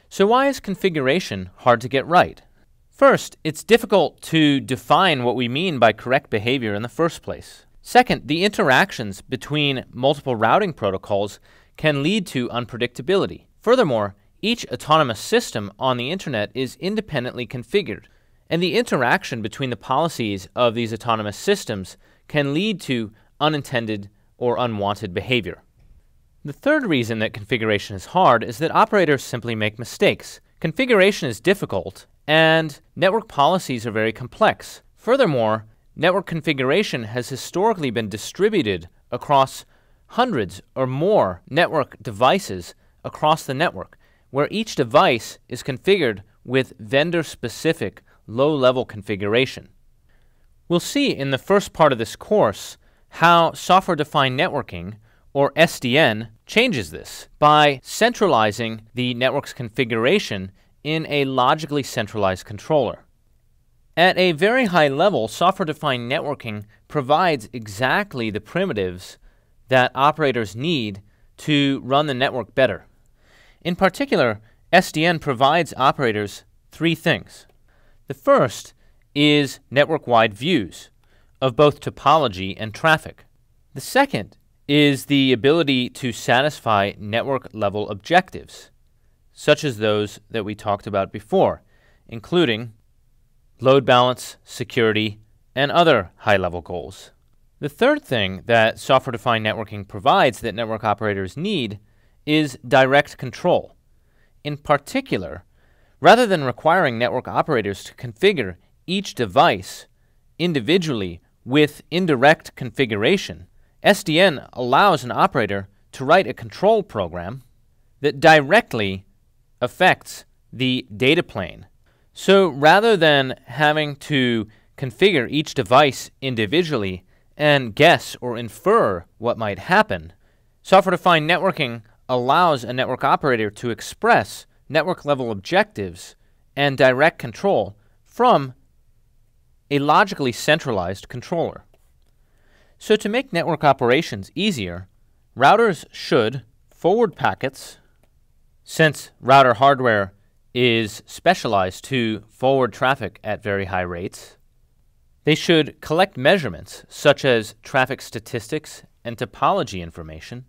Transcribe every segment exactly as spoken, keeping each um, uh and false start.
So why is configuration hard to get right? First, it's difficult to define what we mean by correct behavior in the first place. Second, the interactions between multiple routing protocols can lead to unpredictability. Furthermore, each autonomous system on the internet is independently configured, and the interaction between the policies of these autonomous systems can lead to unintended or unwanted behavior. The third reason that configuration is hard is that operators simply make mistakes. Configuration is difficult, and network policies are very complex. Furthermore, network configuration has historically been distributed across hundreds or more network devices across the network, where each device is configured with vendor-specific low-level configuration. We'll see in the first part of this course how software-defined networking, or S D N, changes this by centralizing the network's configuration in a logically centralized controller. At a very high level, software-defined networking provides exactly the primitives that operators need to run the network better. In particular, S D N provides operators three things. The first is network-wide views of both topology and traffic. The second is the ability to satisfy network-level objectives, such as those that we talked about before, including load balance, security, and other high-level goals. The third thing that software-defined networking provides that network operators need is direct control. In particular, rather than requiring network operators to configure each device individually with indirect configuration, S D N allows an operator to write a control program that directly affects the data plane. So rather than having to configure each device individually and guess or infer what might happen, software-defined networking allows a network operator to express network-level objectives and direct control from a logically centralized controller. So to make network operations easier, routers should forward packets, since router hardware is specialized to forward traffic at very high rates. They should collect measurements such as traffic statistics and topology information.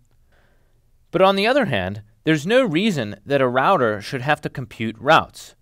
But on the other hand, there's no reason that a router should have to compute routes.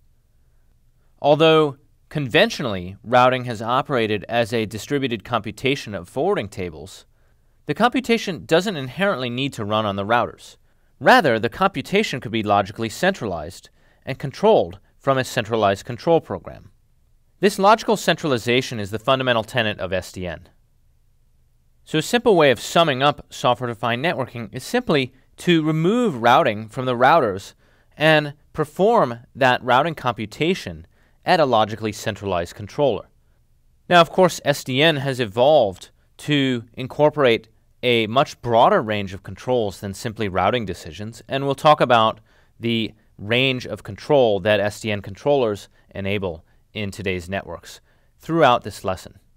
Although conventionally routing has operated as a distributed computation of forwarding tables, the computation doesn't inherently need to run on the routers. Rather, the computation could be logically centralized and controlled from a centralized control program. This logical centralization is the fundamental tenet of S D N. So a simple way of summing up software-defined networking is simply to remove routing from the routers and perform that routing computation at a logically centralized controller. Now, of course, S D N has evolved to incorporate a much broader range of controls than simply routing decisions, and we'll talk about the range of control that S D N controllers enable in today's networks throughout this lesson.